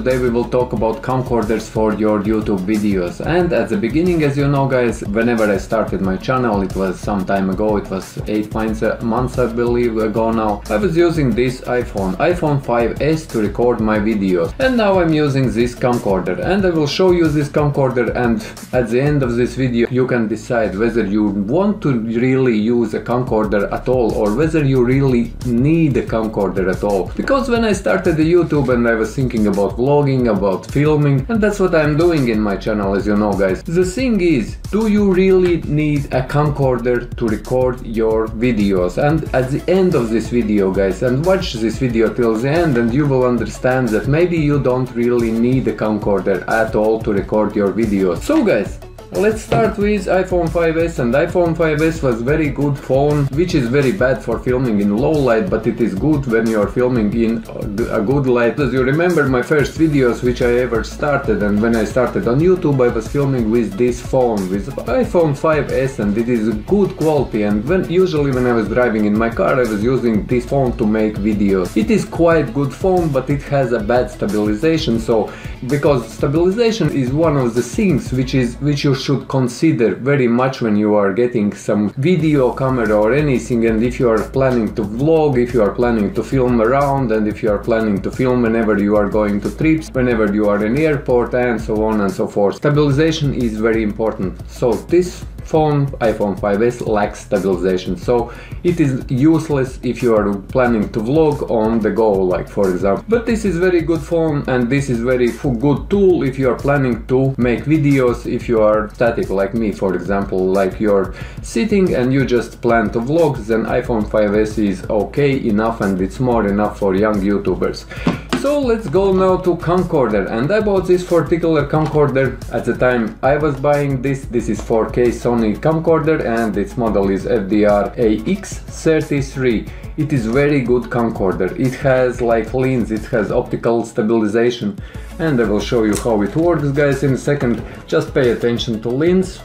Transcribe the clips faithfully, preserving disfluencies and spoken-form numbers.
today we will talk about camcorders for your YouTube videos. And at the beginning, as you know guys, whenever I started my channel, it was some time ago, it was eight months I believe ago now, I was using this iPhone, iPhone five S to record my videos. And now I'm using this camcorder, and I will show you this camcorder, and at the end of this video you can decide whether you want to really use a camcorder at all, or whether you really need a camcorder at all. Because when I started the YouTube and I was thinking about vlogging, about filming, and that's what I'm doing in my channel, as you know guys. The thing is, do you really need a camcorder to record your videos? And at the end of this video guys, and watch this video till the end, and you will understand that maybe you don't really need a camcorder at all to record your videos. So guys, let's start with iPhone five S. And iPhone five S was very good phone, which is very bad for filming in low light, but it is good when you are filming in a good light. As you remember my first videos which I ever started, and when I started on YouTube I was filming with this phone, with iPhone five S, and it is good quality. And when usually when I was driving in my car I was using this phone to make videos. It is quite good phone, but it has a bad stabilization. So because stabilization is one of the things which is which you should consider very much when you are getting some video camera or anything, and if you are planning to vlog, if you are planning to film around, and if you are planning to film whenever you are going to trips, whenever you are in airport, and so on and so forth. Stabilization is very important. So this phone, iPhone five S, lacks stabilization, so it is useless if you are planning to vlog on the go, like for example. But this is very good phone, and this is very good tool if you are planning to make videos, if you are static like me, for example, like you're sitting and you just plan to vlog, then iPhone five S is okay enough, and it's more enough for young YouTubers. So let's go now to camcorder. And I bought this particular camcorder at the time I was buying this. This is four K Sony camcorder, and its model is F D R A X thirty-three. It is very good camcorder. It has like lens, it has optical stabilization, and I will show you how it works guys in a second. Just pay attention to lens,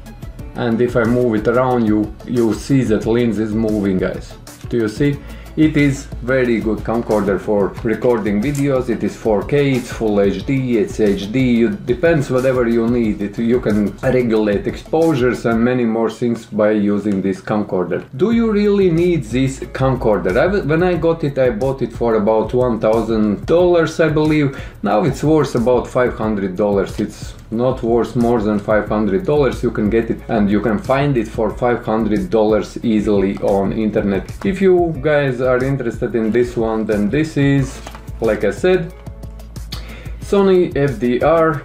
and if I move it around you you see that lens is moving guys. Do you see? It is very good camcorder for recording videos. It is four K, it's full H D, it's H D, it depends whatever you need. It, you can regulate exposures and many more things by using this camcorder. Do you really need this camcorder? I, when I got it, I bought it for about one thousand dollars I believe. Now it's worth about five hundred dollars. It's not worth more than five hundred dollars. You can get it, and you can find it for five hundred dollars easily on internet. If you guys are interested in this one, then this is, like I said, Sony F D R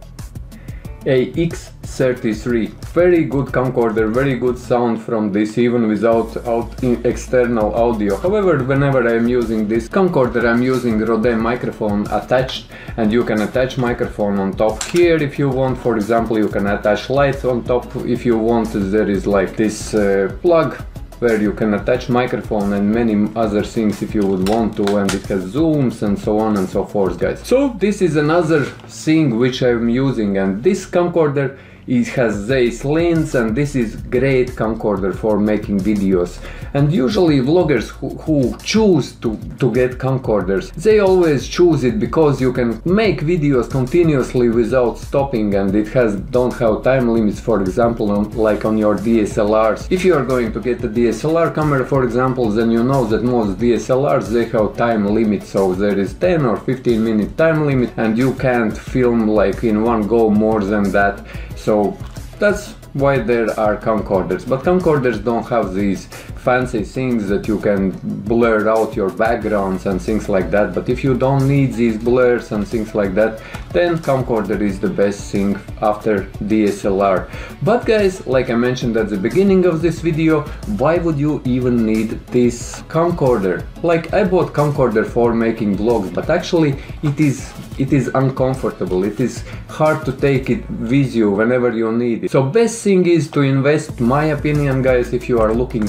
A X thirty-three. Very good camcorder, very good sound from this, even without out external audio. However, whenever I am using this camcorder, I'm using Rode microphone attached, and you can attach microphone on top here if you want. For example, you can attach lights on top if you want. There is like this uh, plug where you can attach microphone and many other things if you would want to, and it has zooms and so on and so forth guys. So this is another thing which I'm using, and this camcorder, it has this lens, and this is great camcorder for making videos. And usually vloggers who, who choose to, to get camcorders, they always choose it because you can make videos continuously without stopping, and it has don't have time limits, for example, on, like on your D S L Rs. If you are going to get a D S L R camera, for example, then you know that most D S L Rs, they have time limit, so there is ten or fifteen minute time limit, and you can't film like in one go more than that. So that's why there are camcorders. But camcorders don't have these fancy things that you can blur out your backgrounds and things like that. But if you don't need these blurs and things like that, then camcorder is the best thing after D S L R. But guys, like I mentioned at the beginning of this video, why would you even need this camcorder? Like, I bought camcorder for making vlogs, but actually it is it is uncomfortable. It is hard to take it with you whenever you need it. So best thing is to invest, my opinion guys, if you are looking and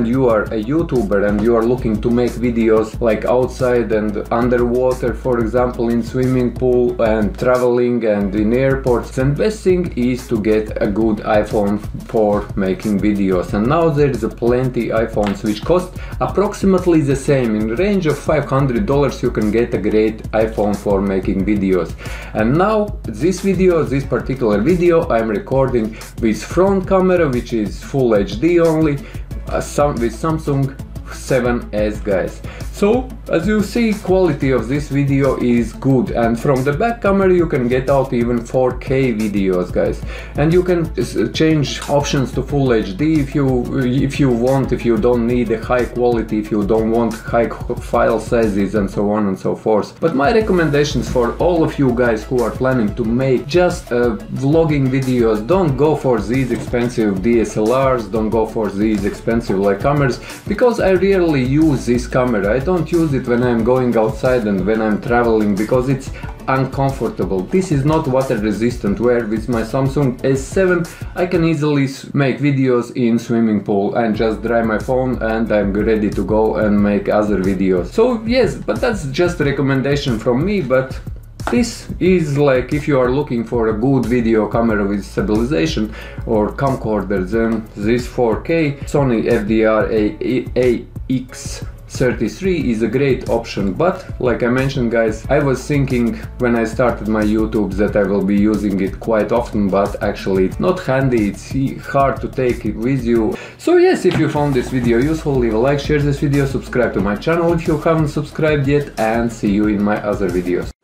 you are a YouTuber and you are looking to make videos like outside and underwater, for example in swimming pool and traveling and in airports, then best thing is to get a good iPhone for making videos. And now there is a plenty iPhones which cost approximately the same. In the range of five hundred dollars you can get a great iPhone for making videos. And now this video, this particular video I'm recording with front camera which is full H D only, uh, some, with Samsung seven S, guys. So as you see, quality of this video is good, and from the back camera you can get out even four K videos, guys. And you can change options to full H D if you if you want, if you don't need a high quality, if you don't want high file sizes and so on and so forth. But my recommendations for all of you guys who are planning to make just uh, vlogging videos, don't go for these expensive D S L Rs, don't go for these expensive like cameras, because I rarely use this camera. I don't use it when I'm going outside and when I'm traveling because it's uncomfortable. This is not water resistant, where with my Samsung S seven I can easily make videos in swimming pool and just dry my phone and I'm ready to go and make other videos. So yes, but that's just a recommendation from me. But this is like, if you are looking for a good video camera with stabilization or camcorder, then this four K Sony F D R A X thirty-three is a great option. But like I mentioned, guys, I was thinking when I started my YouTube that I will be using it quite often, but actually it's not handy, it's hard to take it with you. So yes, if you found this video useful, leave a like, share this video, subscribe to my channel if you haven't subscribed yet, and see you in my other videos.